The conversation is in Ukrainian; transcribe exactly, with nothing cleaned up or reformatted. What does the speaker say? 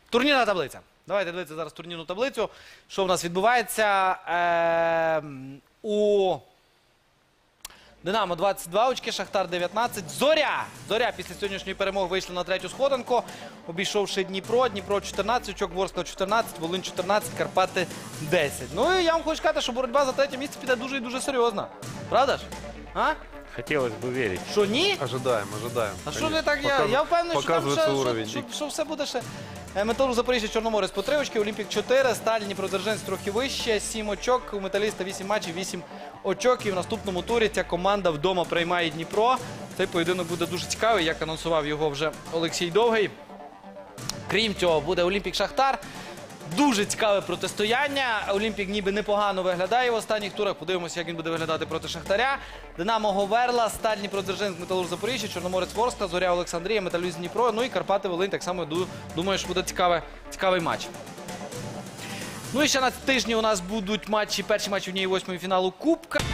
Турнірна таблиця. Давайте дивитися зараз турнірну таблицю. Що в нас відбувається? Е, у Динамо двадцять два очки, Шахтар дев'ятнадцять. Зоря! Зоря після сьогоднішньої перемоги вийшли на третю сходинку, обійшовши Дніпро. Дніпро чотирнадцять очок, Ворскла чотирнадцять, Волинь чотирнадцять, Карпати десять. Ну і я вам хочу сказати, що боротьба за третє місце піде дуже і дуже серйозна. Правда ж? А? Хотелось бы верить. Що, ні? Ожидаем, ожидаем. А що конечно. ви так? Я, Показ- я впевнений, що, там показывается ще, уровень. що, що, що все буде ще. Е, Металург Запоріжжя, Чорноморець по три очки, Олімпік чотири, Сталь, Дніпродзержинськ трохи вище, сім очок, у Металіста вісім матчів, вісім очок. І в наступному турі ця команда вдома приймає Дніпро. Цей поєдинок буде дуже цікавий, як анонсував його вже Олексій Довгий. Крім цього, буде Олімпік-Шахтар. Дуже цікаве протистояння. Олімпік ніби непогано виглядає в останніх турах. Подивимося, як він буде виглядати проти Шахтаря. Динамо Говерла, Сталь, Дніпродзержинськ, Металург Запоріжжя, Чорноморець Ворскла, Зоря Олександрія, Металюз Дніпро. Ну і Карпати Волинь. Так само думаю, що буде цікавий, цікавий матч. Ну і ще на тижні у нас будуть матчі, перші матчі однієї восьмої фіналу Кубка.